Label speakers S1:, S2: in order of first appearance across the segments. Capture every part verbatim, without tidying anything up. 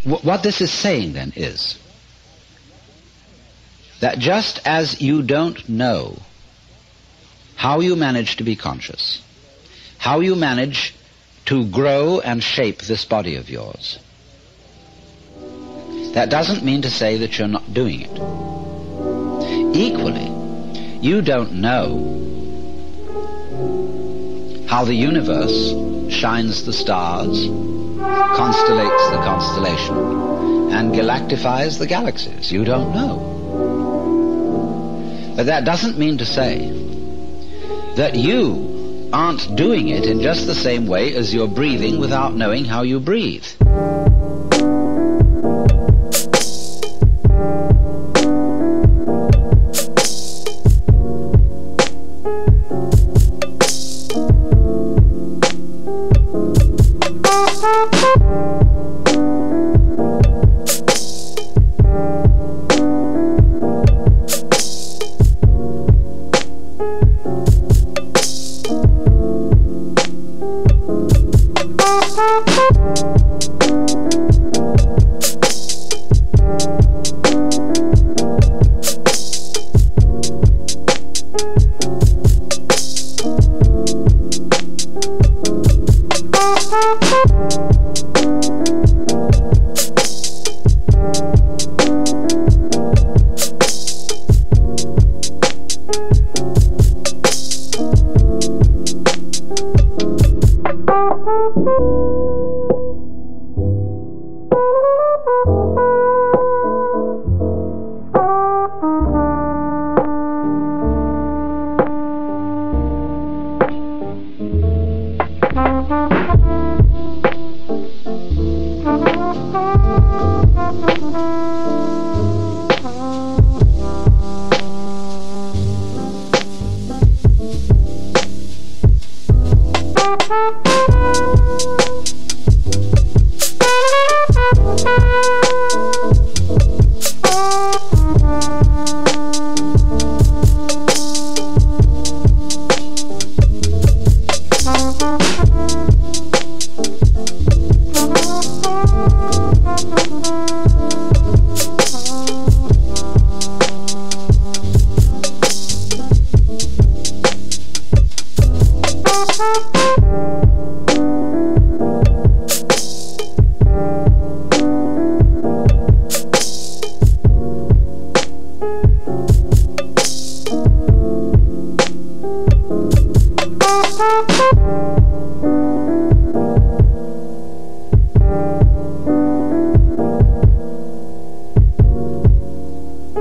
S1: w- what this is saying then is that just as you don't know how you manage to be conscious, how you manage to grow and shape this body of yours, that doesn't mean to say that you're not doing it. Equally, you don't know how the universe shines the stars, constellates the constellation, and galactifies the galaxies. You don't know. But that doesn't mean to say that you aren't doing it in just the same way as you're breathing without knowing how you breathe.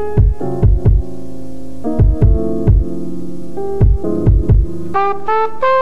S2: Thank you.